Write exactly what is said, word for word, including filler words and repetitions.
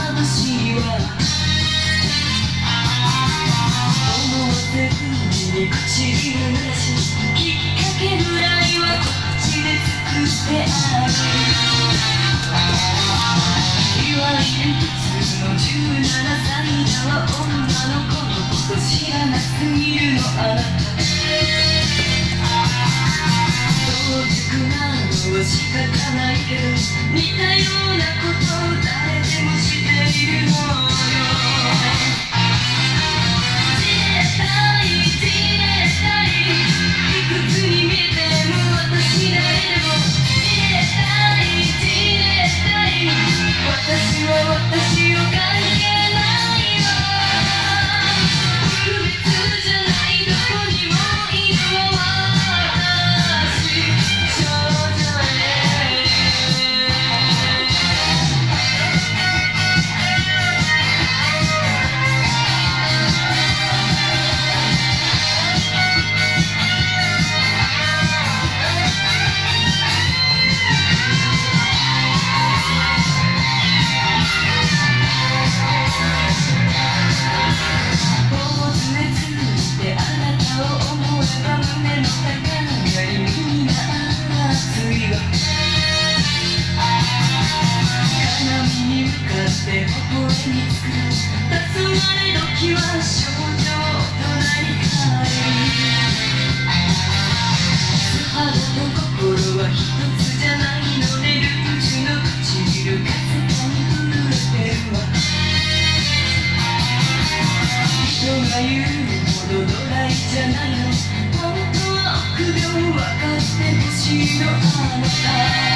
しは思わせずに唇濡らしきっかけぐらいはこっちで作ってあるいわゆる普通のじゅうななさいだわ女の子のこと知らなすぎるのあなた早熟なのは仕方ないけど似たようなことを誰でもしているのよじれったいじれったいいくつに見えても私なれどじれったいじれったい私は私を関係ないわ特別じゃないどこにもいるわ私少女へ微笑みつく黄昏時は少女となりたい素肌と心は一つじゃないのでルージュの唇かすかに震えてるわ人が言うほどドライじゃないの本当は臆病分かってほしいのあなた